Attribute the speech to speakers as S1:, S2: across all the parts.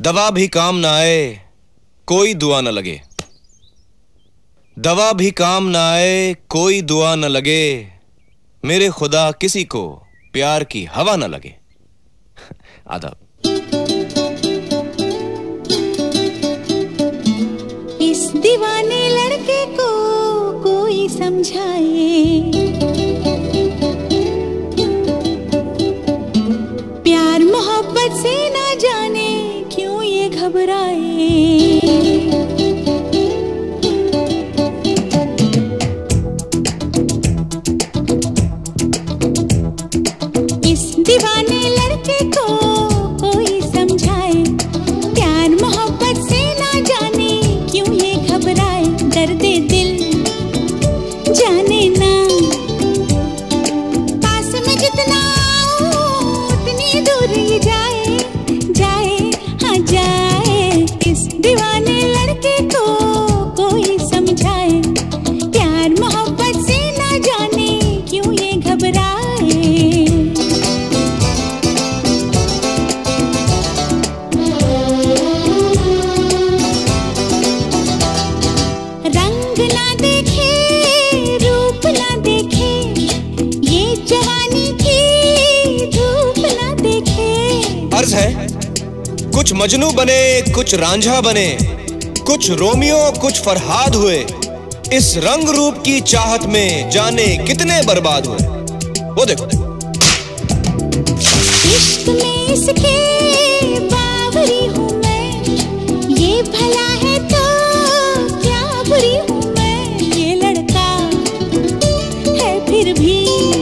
S1: दवा भी काम ना आए कोई दुआ न लगे, दवा भी काम ना आए कोई दुआ न लगे, मेरे खुदा किसी को प्यार की हवा न लगे। आदाब।
S2: इस दीवाने लड़के को कोई समझाए, प्यार मोहब्बत से ना जाने क्यों ये घबराए। इस दीवाने लड़के को कोई समझाए, प्यार मोहब्बत से ना जाने क्यों ये घबराए। दर्दे दिल जाने ना, पास में जितना उतनी दूर ही जाए, जाए हाँ जाए। इस दीवाने लड़के को कोई समझाए, प्यार मोहब्बत से ना जाने क्यों ये घबराए। रंग ना देखे रूप ना देखे, ये जवानी की धूप ना देखे।
S1: अर्ज है कुछ मजनू बने कुछ रांझा बने, कुछ रोमियो कुछ फरहाद हुए, इस रंग रूप की चाहत में जाने कितने बर्बाद हुए। वो देखो
S2: इश्क में इसके बावरी हूँ मैं, ये भला है तो क्या बुरी हूँ मैं। ये लड़का है फिर भी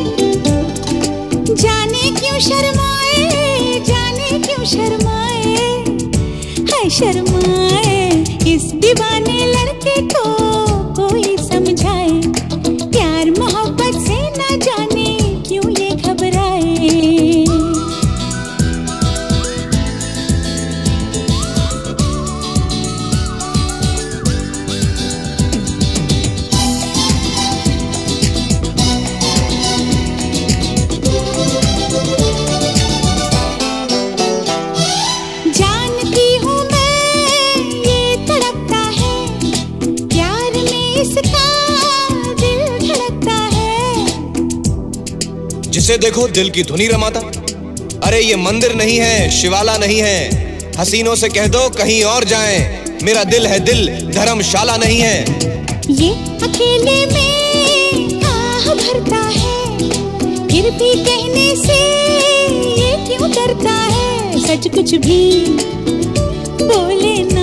S2: जाने क्यों शर्माए, जाने क्यों शर्माए, है शर्माए। इस दीवाने लड़के को कोई समझाए, प्यार मोहब्बत से ना जाने क्यों ये घबराए। जानती हूँ मैं ये तड़पता है, प्यार में इसका दिल धड़कता है।
S1: जिसे देखो दिल की धुनी रमाता। अरे ये मंदिर नहीं है शिवाला नहीं है, हसीनों से कह दो कहीं और जाएं, मेरा दिल है दिल धर्मशाला नहीं है।
S2: ये अकेले में आह भरता है, फिर भी कहने से ये क्यों डरता है। सच कुछ भी बोले ना,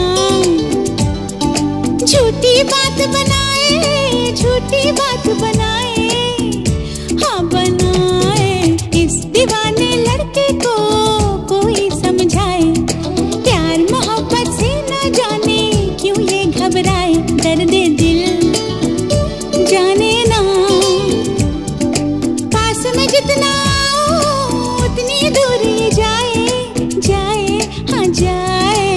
S2: झूठी बात बनाए, झूठी बात बनाए, हाँ बनाए। इस दीवाने लड़के को कोई समझाए, प्यार मोहब्बत से ना जाने क्यों ये घबराए। दर्दे दिल जाने ना, पास में जितना उतनी दूर ही जाए, जाए हाँ जाए।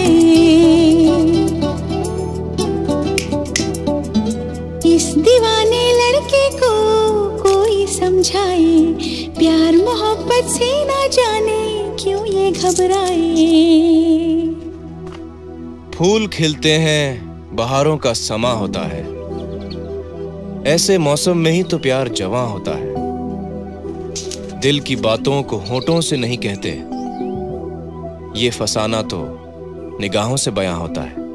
S2: इस दीवाने लड़के को कोई समझाए, प्यार मोहब्बत से ना जाने क्यों ये घबराए।
S1: फूल खिलते हैं बहारों का समा होता है, ऐसे मौसम में ही तो प्यार जवां होता है। दिल की बातों को होठों से नहीं कहते, ये फसाना तो निगाहों से बयां होता है।